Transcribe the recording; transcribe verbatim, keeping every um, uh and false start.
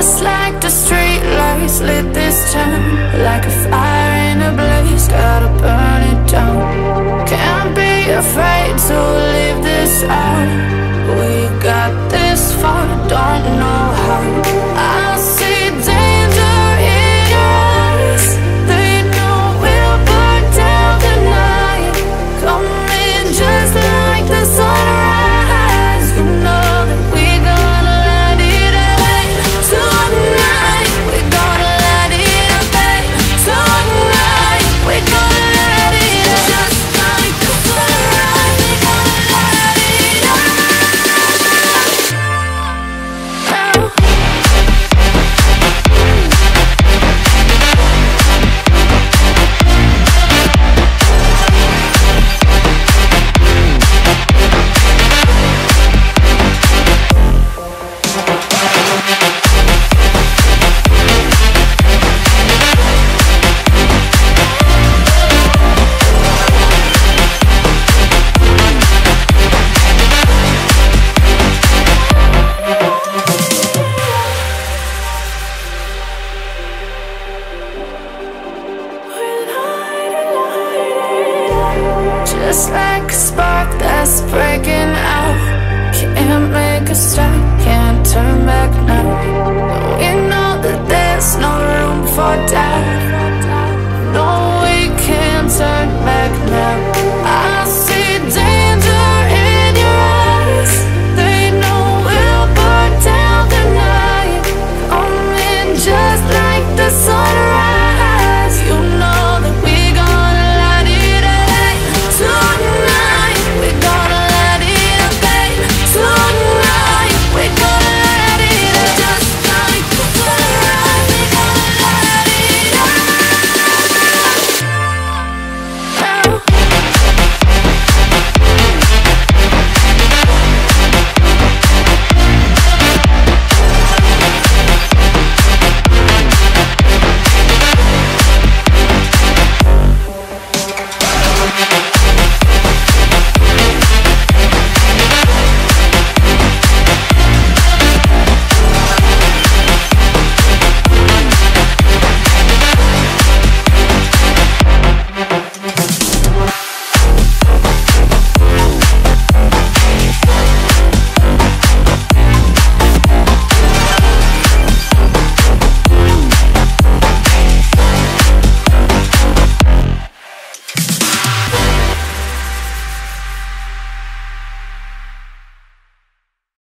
Just like the street lights lit this town, like a fire in a blaze, gotta burn it down. Can't be afraid to leave this out. We got this far, don't know how. I see danger in your eyes. They know we'll burn down the night. Coming just like the sunrise. You know that we gonna let it rain tonight. We gonna let it rain tonight. We gonna let it just like the sunrise. We gonna let it rain. Just like a spark that's breaking out. Can't make a stop, can't turn back now. We know that there's no room for doubt.